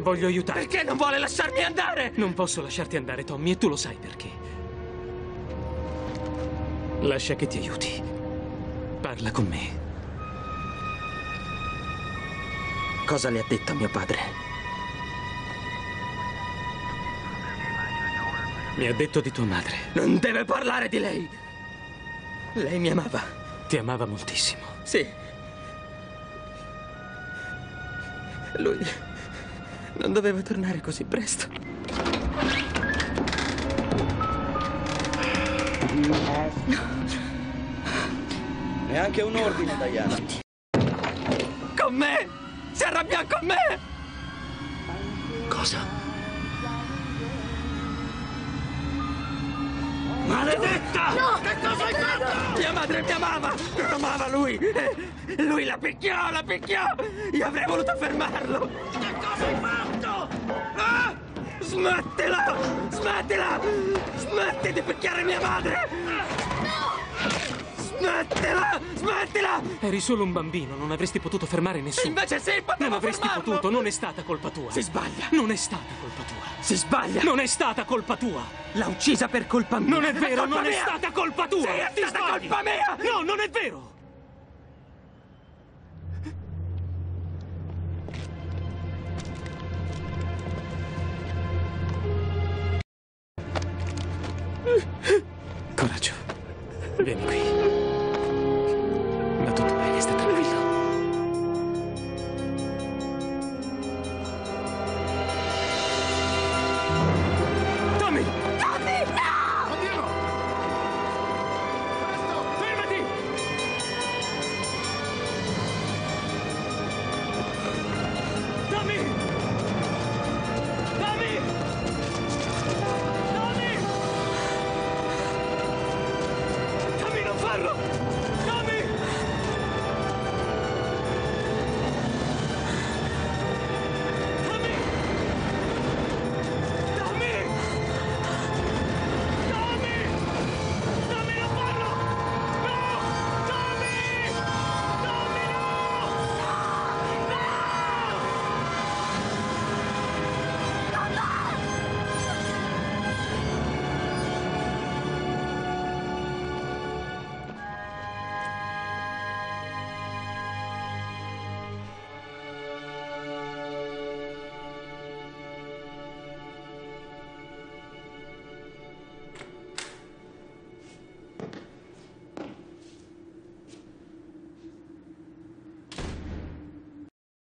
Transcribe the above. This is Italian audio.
voglio aiutarti. Perché non vuole lasciarmi andare? Non posso lasciarti andare, Tommy, e tu lo sai perché. Lascia che ti aiuti. Parla con me. Cosa le ha detto a mio padre? Mi ha detto di tua madre. Non deve parlare di lei! Lei mi amava. Ti amava moltissimo. Sì. Lui non doveva tornare così presto. Neanche un ordine, Diana. Con me! Si arrabbia con me! Cosa? Maledetta! No! Che cosa hai fatto? Mia madre mi amava! Mi amava lui! Lui la picchiò, la picchiò! Io avrei voluto fermarlo! Che cosa hai fatto? Ah! Smettila! Smettila! Smetti di picchiare mia madre! Smettila! Smettila! Eri solo un bambino, non avresti potuto fermare nessuno. Invece sì, potevo Non avresti fermarlo! potuto, non è stata colpa tua. Si sbaglia! Non è stata colpa tua. Si sbaglia! Non è stata colpa tua. L'ha uccisa per colpa mia! Non è vero, colpa non è mia! stata colpa tua. Sì, è Ti stata sbagli. colpa mia! No, non è vero. Coraggio. Vieni qui.